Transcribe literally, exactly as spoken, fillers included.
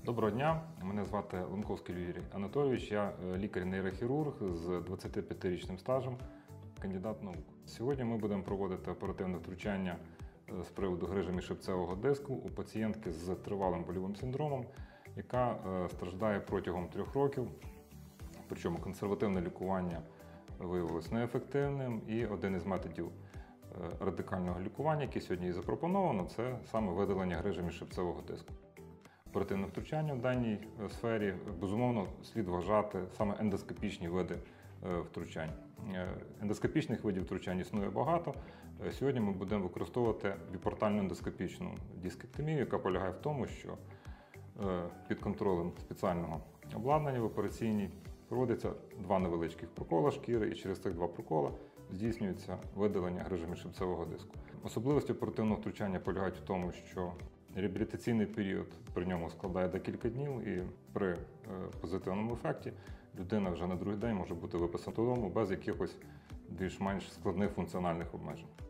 Доброго дня, мене звати Лунковський Юрій Анатолійович, я лікар-нейрохірург з двадцятип'ятирічним стажем, кандидат наук. Сьогодні ми будемо проводити оперативне втручання з приводу грижі міжхребцевого диску у пацієнтки з тривалим больовим синдромом, яка страждає протягом трьох років, причому консервативне лікування виявилось неефективним, і один із методів радикального лікування, який сьогодні і запропоновано, це саме видалення грижі міжхребцевого диску. Оперативне втручання в даній сфері, безумовно, слід вважати саме ендоскопічні види втручань. Ендоскопічних видів втручань існує багато. Сьогодні ми будемо використовувати біпортальну ендоскопічну дискектомію, яка полягає в тому, що під контролем спеціального обладнання в операційній проводиться два невеличких прокола шкіри, і через цих два прокола здійснюється видалення грижі міжхребцевого диску. Особливості оперативного втручання полягають в тому, що реабілітаційний період при ньому складає декілька днів, і при е, позитивному ефекті людина вже на другий день може бути виписана додому без якихось більш-менш складних функціональних обмежень.